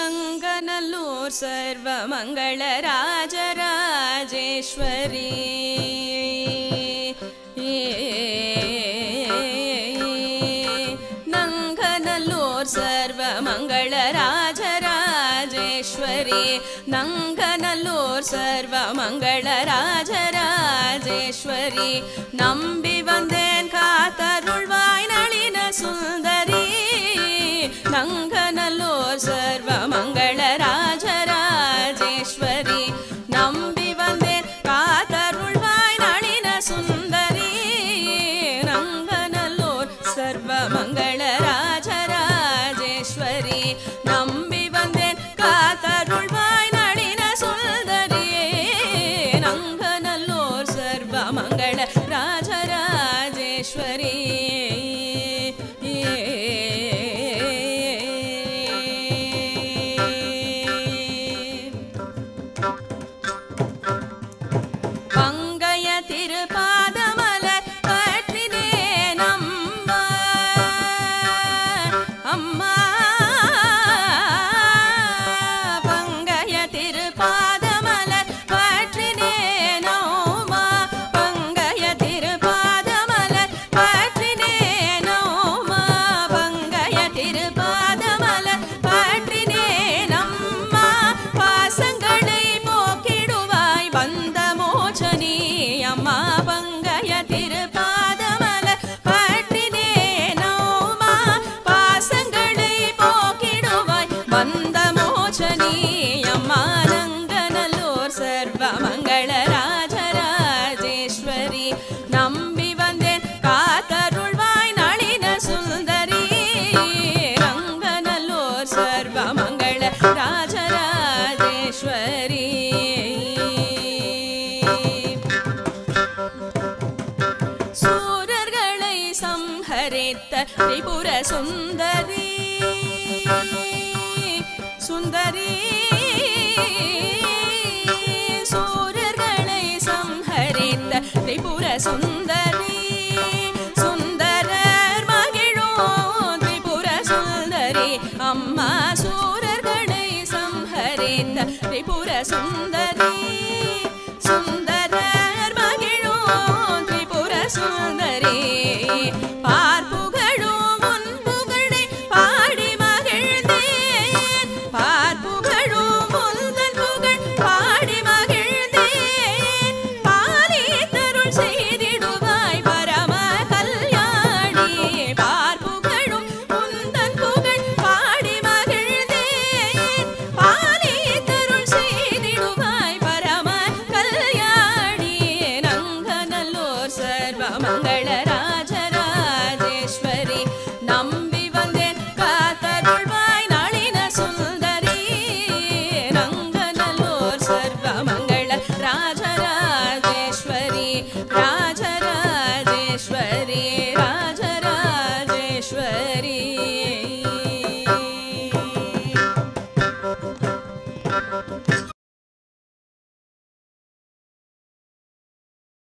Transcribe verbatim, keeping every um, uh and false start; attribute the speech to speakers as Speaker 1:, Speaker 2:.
Speaker 1: नंगनल्लूर सर्वमंगल राजराजेश्वरी नंगनल्लूर सर्वमंगल राजराजेश्वरी नंगनल्लूर सर्वमंगल राजराजेश्वरी नंबि वंदेन कातरुळ्वाय नळिन सुंदरी नंगनल्लूर सर्वमंगल राजराजेश्वरी नंबि वंदेन कातरुळ्वाय नळिन सुंदरी नंगनल्लूर सर्वमंगल राजराजेश्वरी नंबि वंदेन कातरुळ्वाय नळिन सुंदरी नंगनल्लूर सर्वमंगल राजराजेश्वरी सर्वमंगल राजराजेश्वरी नंबि वंदेन कातरुळ्वाय नळिन सुंदरी नंगनल्लूर सर्वमंगल राजराजेश्वरी सूरर्गळै संहरित त्रिपुर सुंदरी सुंदरी त्रिपुर सुंदरी सुंदरर मगिळो त्रिपुर सुंदरी अम्मा सूरर्गळै संहरित त्रिपुर सुंदरी सुंदरर मगिळो त्रिपुर सुंदरी पार्पुगळो मुन्पुगळे पाडि मगिळ्देन पार्पुगळो मुल्दन पुगळ पाडि मगिळ्देन செய்திடுவாய் பரம கல்யாணி பார்ப்புகழும் உந்தன் புகழ் பாடி மகிழ்ந்தேன் பாலி தருள் செய்திடுவாய் பரம கல்யாணி நங்கநல்லூர் சர்வமங்கள ராஜராஜேஸ்வரி நம்பி வந்தேன் காத்தருள்வாய் நளின சுந்தரி நங்கநல்லூர் சர்வமங்கள ராஜராஜேஸ்வரி राजराजेश्वरी राजराजेश्वरी